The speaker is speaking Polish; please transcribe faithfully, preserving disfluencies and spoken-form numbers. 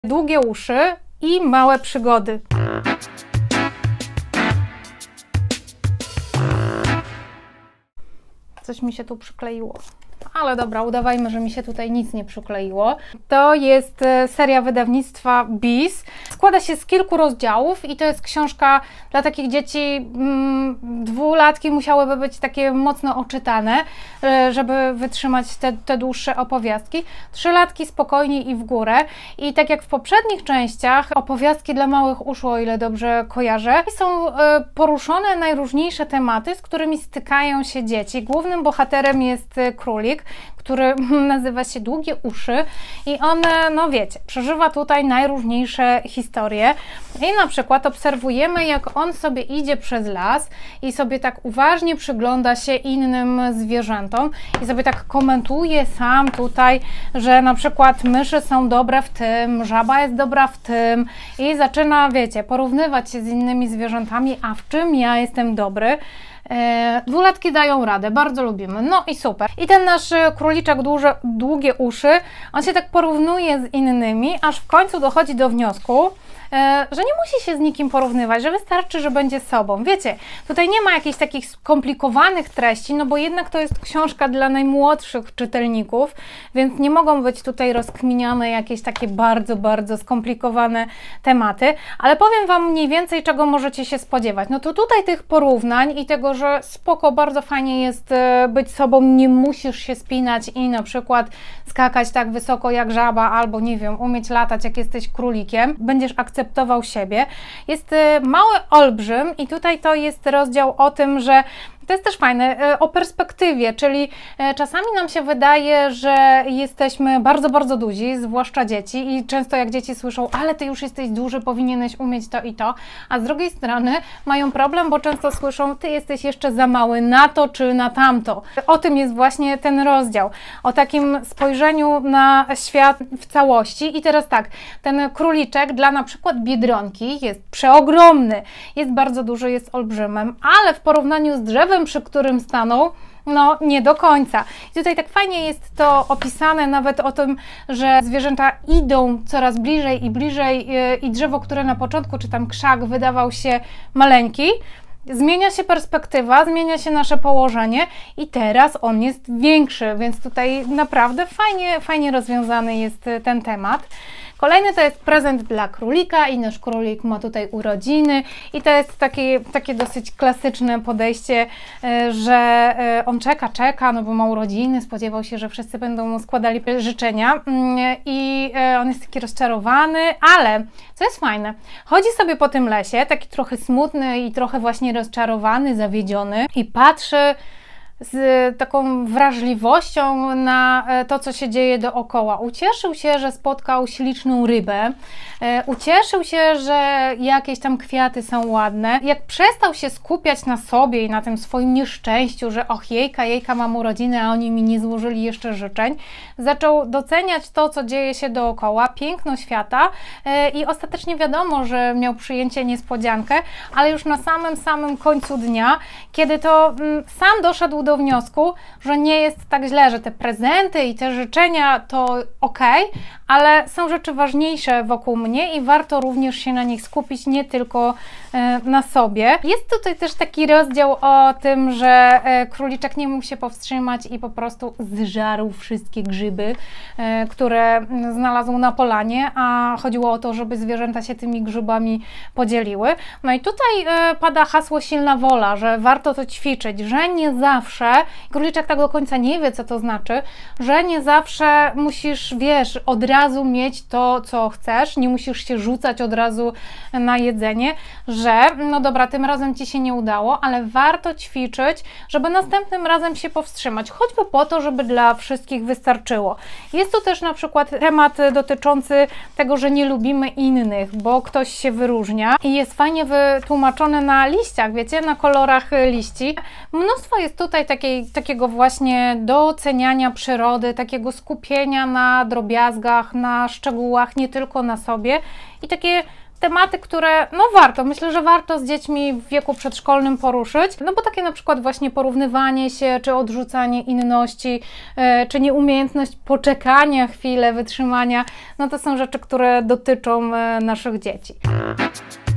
Długie uszy i małe przygody. Coś mi się tu przykleiło. Ale dobra, udawajmy, że mi się tutaj nic nie przykleiło. To jest seria wydawnictwa Bis. Składa się z kilku rozdziałów i to jest książka dla takich dzieci, mm, dwulatki musiałyby być takie mocno oczytane, żeby wytrzymać te, te dłuższe opowiastki. Trzylatki spokojnie i w górę. I tak jak w poprzednich częściach, opowiastki dla małych uszu, o ile dobrze kojarzę, są poruszone najróżniejsze tematy, z którymi stykają się dzieci. Głównym bohaterem jest królik, który nazywa się Długie uszy i on, no wiecie, przeżywa tutaj najróżniejsze historie i na przykład obserwujemy, jak on sobie idzie przez las i sobie tak uważnie przygląda się innym zwierzętom i sobie tak komentuje sam tutaj, że na przykład myszy są dobre w tym, żaba jest dobra w tym i zaczyna, wiecie, porównywać się z innymi zwierzętami, a w czym ja jestem dobry. Dwulatki dają radę, bardzo lubimy, no i super. I ten nasz króliczek duże, długie uszy, on się tak porównuje z innymi, aż w końcu dochodzi do wniosku, że nie musi się z nikim porównywać, że wystarczy, że będzie sobą. Wiecie, tutaj nie ma jakichś takich skomplikowanych treści, no bo jednak to jest książka dla najmłodszych czytelników, więc nie mogą być tutaj rozkminiane jakieś takie bardzo, bardzo skomplikowane tematy, ale powiem Wam mniej więcej, czego możecie się spodziewać. No to tutaj tych porównań i tego, że spoko, bardzo fajnie jest być sobą, nie musisz się spinać i na przykład skakać tak wysoko jak żaba, albo nie wiem, umieć latać jak jesteś królikiem, będziesz akceptował siebie. Jest mały olbrzym i tutaj to jest rozdział o tym, że to jest też fajne, o perspektywie, czyli czasami nam się wydaje, że jesteśmy bardzo, bardzo duzi, zwłaszcza dzieci i często jak dzieci słyszą, ale ty już jesteś duży, powinieneś umieć to i to, a z drugiej strony mają problem, bo często słyszą, ty jesteś jeszcze za mały na to czy na tamto. O tym jest właśnie ten rozdział, o takim spojrzeniu na świat w całości i teraz tak, ten króliczek dla na przykład Biedronki jest przeogromny, jest bardzo duży, jest olbrzymem, ale w porównaniu z drzewem, przy którym stanął, no nie do końca. I tutaj tak fajnie jest to opisane nawet o tym, że zwierzęta idą coraz bliżej i bliżej i drzewo, które na początku, czy tam krzak wydawał się maleńki, zmienia się perspektywa, zmienia się nasze położenie i teraz on jest większy, więc tutaj naprawdę fajnie, fajnie rozwiązany jest ten temat. Kolejny to jest prezent dla królika i nasz królik ma tutaj urodziny i to jest takie, takie dosyć klasyczne podejście, że on czeka, czeka, no bo ma urodziny, spodziewał się, że wszyscy będą mu składali życzenia i on jest taki rozczarowany, ale co jest fajne, chodzi sobie po tym lesie, taki trochę smutny i trochę właśnie rozczarowany, zawiedziony i patrzy z taką wrażliwością na to, co się dzieje dookoła. Ucieszył się, że spotkał śliczną rybę, ucieszył się, że jakieś tam kwiaty są ładne. Jak przestał się skupiać na sobie i na tym swoim nieszczęściu, że och jejka, jejka, mam urodziny, a oni mi nie złożyli jeszcze życzeń, zaczął doceniać to, co dzieje się dookoła, piękno świata i ostatecznie wiadomo, że miał przyjęcie niespodziankę, ale już na samym, samym końcu dnia, kiedy to sam doszedł do wniosku, że nie jest tak źle, że te prezenty i te życzenia to ok, ale są rzeczy ważniejsze wokół mnie i warto również się na nich skupić, nie tylko na sobie. Jest tutaj też taki rozdział o tym, że króliczek nie mógł się powstrzymać i po prostu zżarł wszystkie grzyby, które znalazł na polanie, a chodziło o to, żeby zwierzęta się tymi grzybami podzieliły. No i tutaj pada hasło silna wola, że warto to ćwiczyć, że nie zawsze, króliczek tak do końca nie wie, co to znaczy, że nie zawsze musisz, wiesz, od razu mieć to, co chcesz, nie musisz się rzucać od razu na jedzenie, że no dobra, tym razem Ci się nie udało, ale warto ćwiczyć, żeby następnym razem się powstrzymać, choćby po to, żeby dla wszystkich wystarczyło. Jest tu też na przykład temat dotyczący tego, że nie lubimy innych, bo ktoś się wyróżnia i jest fajnie wytłumaczone na liściach, wiecie, na kolorach liści. Mnóstwo jest tutaj takiej, takiego właśnie doceniania przyrody, takiego skupienia na drobiazgach, na szczegółach, nie tylko na sobie i takie tematy, które no warto, myślę, że warto z dziećmi w wieku przedszkolnym poruszyć, no bo takie na przykład właśnie porównywanie się, czy odrzucanie inności, yy, czy nieumiejętność poczekania chwilę, wytrzymania, no to są rzeczy, które dotyczą yy, naszych dzieci.